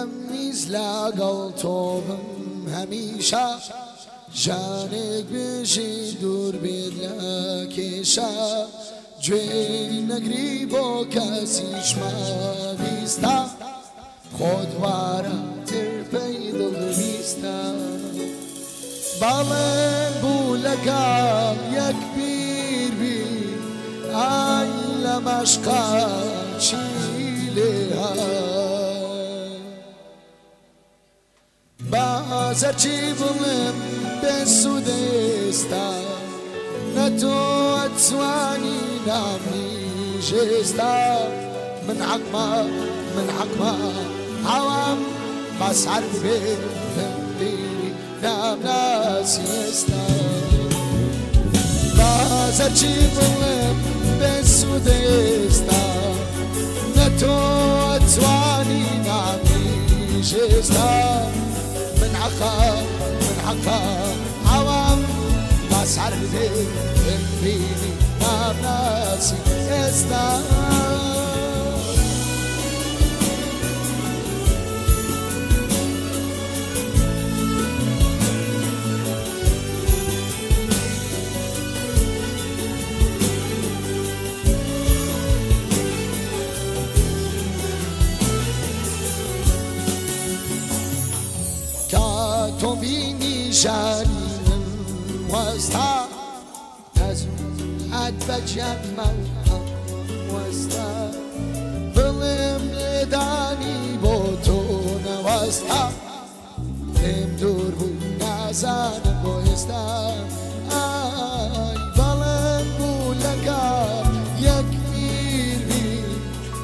تمیز لگل توبم همیشه جانک بشی دور بید لکشه جوی نگری با کسیش مبیسته خود واره تر پیدل بیسته بالن بولکم یک بیر بیر ای لمشقا چیله بازر چی بولم بسودستا نتو اتوانی نامی جستا من حقما عوام بسر بيري نام ناسيستا بازر چی بولم بسودستا نتو اتوانی نامی جستا من حقا عوام بسر بيري نام ناسيستا تو بینی جانیم واستا از بجم واستا بلم دانی با تو نواستا ام دور بود نزانم بایستا ای بلم بولگا یک میر بیر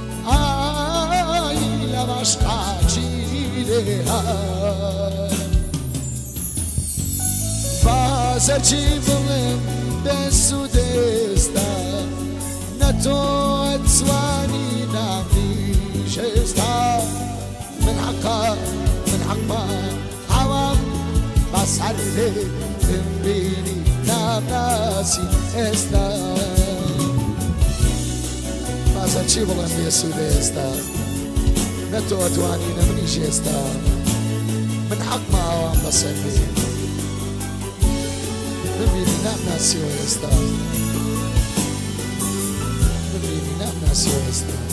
ای لمشقا چیره بازر چی بولم بسودستا نتو اتوانی نامی جستا من حقا عوام بسر بيري نام ناسي استا بازر چی بولم بسودستا نتو اتوانی نامی جستا من حقا عوام بسر ببینی نم نسی و استا